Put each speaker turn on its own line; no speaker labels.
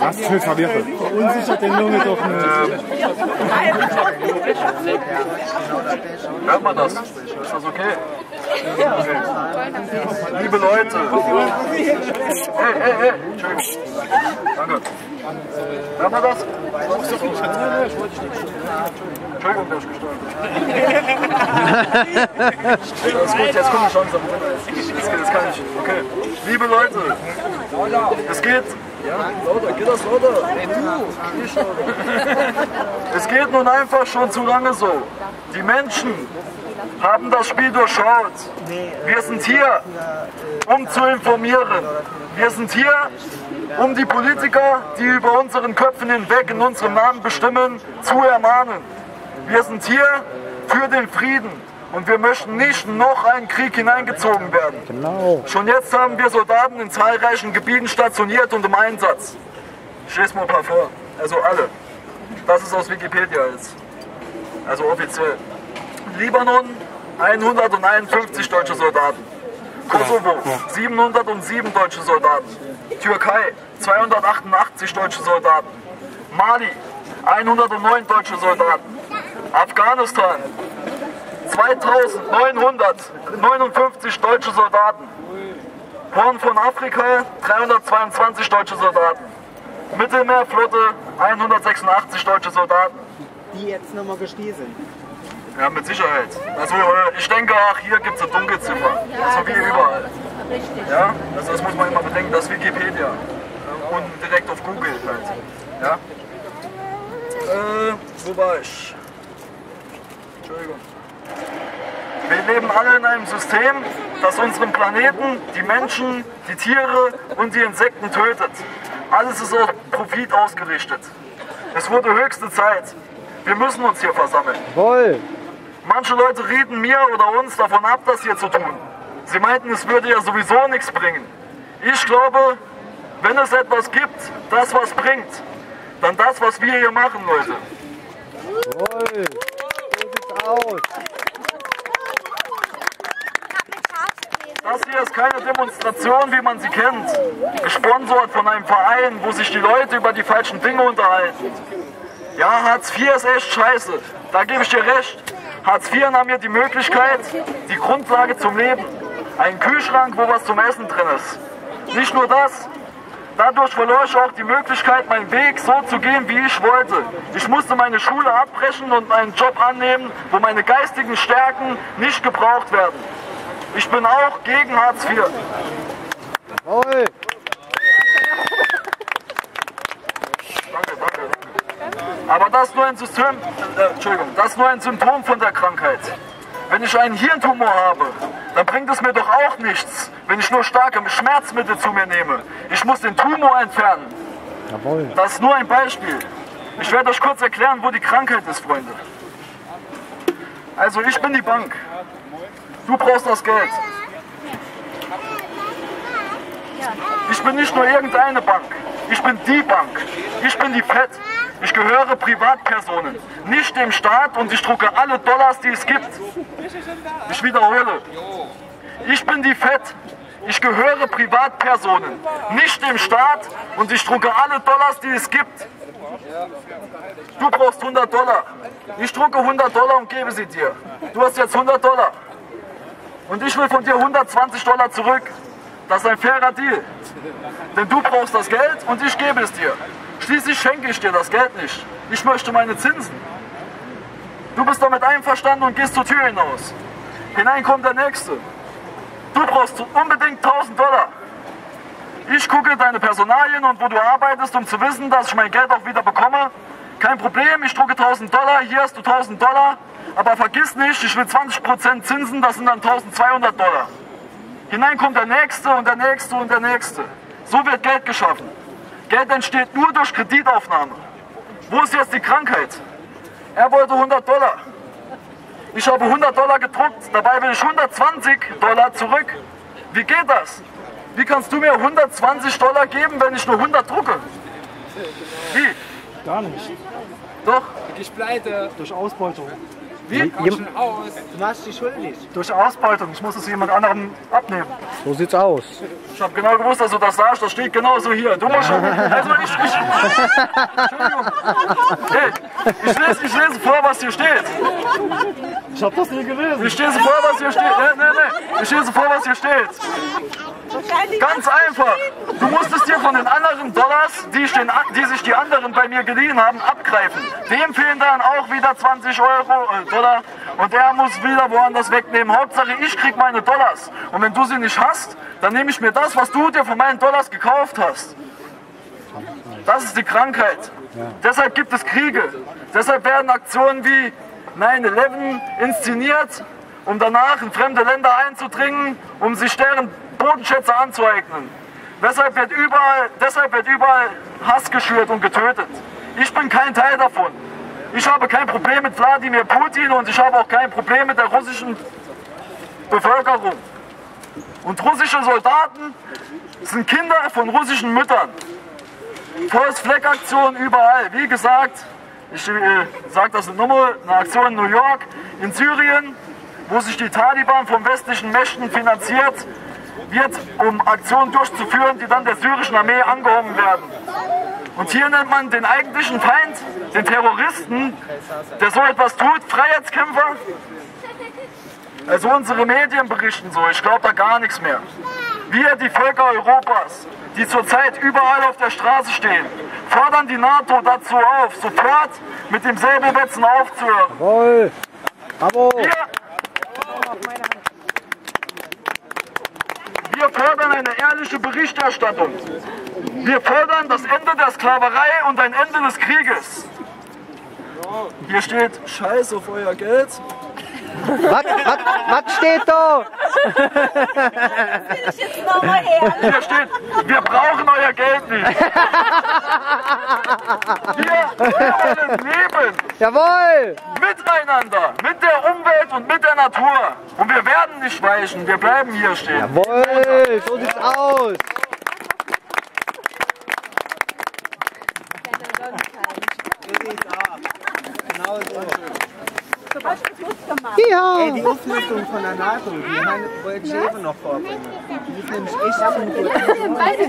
Das ist verwirrend. Verunsichert den Junge doch nicht.
Hört man das? Ist das okay? Liebe Leute. Hey. Entschuldigung. Danke. Hört man das? Entschuldigung, der ist gestorben. Das ist gut, jetzt kommt die Chance. Das kann ich. Okay. Liebe Leute, es geht. Ja, lauter, geht das lauter? Hey, du, nicht lauter. Es geht nun einfach schon zu lange so. Die Menschen haben das Spiel durchschaut. Wir sind hier, um zu informieren. Wir sind hier, um die Politiker, die über unseren Köpfen hinweg in unserem Namen bestimmen, zu ermahnen. Wir sind hier für den Frieden und wir möchten nicht noch einen Krieg hineingezogen werden.
Genau.
Schon jetzt haben wir Soldaten in zahlreichen Gebieten stationiert und im Einsatz. Ich lese mal ein paar vor, also alle. Das ist aus Wikipedia jetzt, also offiziell. Libanon 151 deutsche Soldaten. Kosovo 707 deutsche Soldaten. Türkei 288 deutsche Soldaten. Mali 109 deutsche Soldaten. Afghanistan 2959 deutsche Soldaten. Horn von Afrika 322 deutsche Soldaten. Mittelmeerflotte 186 deutsche Soldaten.
Die jetzt nochmal gestiegen sind.
Ja, mit Sicherheit. Also ich denke auch hier gibt es eine Dunkelziffer, so wie überall. Ja, also das muss man immer bedenken, das ist Wikipedia. Und direkt auf Google halt. Ja. Wo war ich? Entschuldigung. Wir leben alle in einem System, das unseren Planeten, die Menschen, die Tiere und die Insekten tötet. Alles ist auf Profit ausgerichtet. Es wurde höchste Zeit. Wir müssen uns hier versammeln.
Jawohl.
Manche Leute rieten mir oder uns davon ab, das hier zu tun. Sie meinten, es würde ja sowieso nichts bringen. Ich glaube, wenn es etwas gibt, das was bringt, dann das, was wir hier machen, Leute.
Jawohl. So sieht's aus.
Das hier ist keine Demonstration, wie man sie kennt, gesponsert von einem Verein, wo sich die Leute über die falschen Dinge unterhalten. Ja, Hartz IV ist echt scheiße, da gebe ich dir recht. Hartz IV nahm mir die Möglichkeit, die Grundlage zum Leben. Einen Kühlschrank, wo was zum Essen drin ist. Nicht nur das, dadurch verlor ich auch die Möglichkeit, meinen Weg so zu gehen, wie ich wollte. Ich musste meine Schule abbrechen und einen Job annehmen, wo meine geistigen Stärken nicht gebraucht werden. Ich bin auch gegen Hartz IV.
Jawohl.
Danke. Aber das ist nur ein das ist nur ein Symptom von der Krankheit. Wenn ich einen Hirntumor habe, dann bringt es mir doch auch nichts, wenn ich nur starke Schmerzmittel zu mir nehme. Ich muss den Tumor entfernen.
Jawohl.
Das ist nur ein Beispiel. Ich werde euch kurz erklären, wo die Krankheit ist, Freunde. Also ich bin die Bank. Du brauchst das Geld. Ich bin nicht nur irgendeine Bank. Ich bin die Bank. Ich bin die FED. Ich gehöre Privatpersonen, nicht dem Staat, und ich drucke alle Dollars, die es gibt. Ich wiederhole. Ich bin die FED. Ich gehöre Privatpersonen, nicht dem Staat, und ich drucke alle Dollars, die es gibt. Du brauchst 100 Dollar. Ich drucke 100 Dollar und gebe sie dir. Du hast jetzt 100 Dollar. Und ich will von dir 120 Dollar zurück. Das ist ein fairer Deal. Denn du brauchst das Geld und ich gebe es dir. Schließlich schenke ich dir das Geld nicht. Ich möchte meine Zinsen. Du bist damit einverstanden und gehst zur Tür hinaus. Hinein kommt der Nächste. Du brauchst unbedingt 1000 Dollar. Ich gucke deine Personalien und wo du arbeitest, um zu wissen, dass ich mein Geld auch wieder bekomme. Kein Problem, ich drucke 1000 Dollar, hier hast du 1000 Dollar. Aber vergiss nicht, ich will 20% Zinsen, das sind dann 1200 Dollar. Hinein kommt der Nächste und der Nächste und der Nächste. So wird Geld geschaffen. Geld entsteht nur durch Kreditaufnahme. Wo ist jetzt die Krankheit? Er wollte 100 Dollar. Ich habe 100 Dollar gedruckt, dabei will ich 120 Dollar zurück. Wie geht das? Wie kannst du mir 120 Dollar geben, wenn ich nur 100 drucke? Wie?
Gar nicht.
Doch.
Ich pleite.
Durch Ausbeutung.
Wie?
Du machst dich schuldig.
Durch Ausbeutung. Ich muss es jemand anderem abnehmen.
So sieht's aus.
Ich habe genau gewusst, dass du das sagst. Das steht genauso hier. Du musst schon. Also Entschuldigung. Hey, ich lese vor, was hier steht.
Ich hab das nie gelesen.
Ich lese vor, was hier steht. Nee. Ich lese vor, was hier steht. Ganz einfach. Du musstest dir von den anderen Dollars, die sich die anderen bei mir geliehen haben, abgreifen. Dem fehlen dann auch wieder 20 Dollar und er muss wieder woanders wegnehmen. Hauptsache ich krieg meine Dollars. Und wenn du sie nicht hast, dann nehme ich mir das, was du dir von meinen Dollars gekauft hast. Das ist die Krankheit. Ja. Deshalb gibt es Kriege. Deshalb werden Aktionen wie 9/11 inszeniert, um danach in fremde Länder einzudringen, um sich deren Bodenschätze anzueignen. Deshalb wird überall Hass geschürt und getötet. Ich bin kein Teil davon. Ich habe kein Problem mit Wladimir Putin und ich habe auch kein Problem mit der russischen Bevölkerung. Und russische Soldaten sind Kinder von russischen Müttern. False-Flag-Aktionen überall. Wie gesagt, ich sage das nochmal, eine Aktion in New York, in Syrien, wo sich die Taliban von westlichen Mächten finanziert wird, um Aktionen durchzuführen, die dann der syrischen Armee angehoben werden. Und hier nennt man den eigentlichen Feind, den Terroristen, der so etwas tut, Freiheitskämpfer. Also unsere Medien berichten so, ich glaube da gar nichts mehr. Wir, die Völker Europas, die zurzeit überall auf der Straße stehen, fordern die NATO dazu auf, sofort mit dem Säbelwetzen aufzuhören.
Jawohl. Bravo.
Wir fordern eine ehrliche Berichterstattung. Wir fordern das Ende der Sklaverei und ein Ende des Krieges. Hier steht, Scheiß auf euer Geld.
Was steht da?
Hier steht, wir brauchen euer Geld nicht. Wir wollen leben.
Jawohl.
Miteinander, mit der Umwelt und mit der Natur. Und wir werden nicht weichen, wir bleiben hier stehen.
Jawohl, so sieht's aus.
Genau so.
Ja.
Ey, die Auflistung von der NATO, die wollte ich eben noch vorbringen. Die ist nämlich echt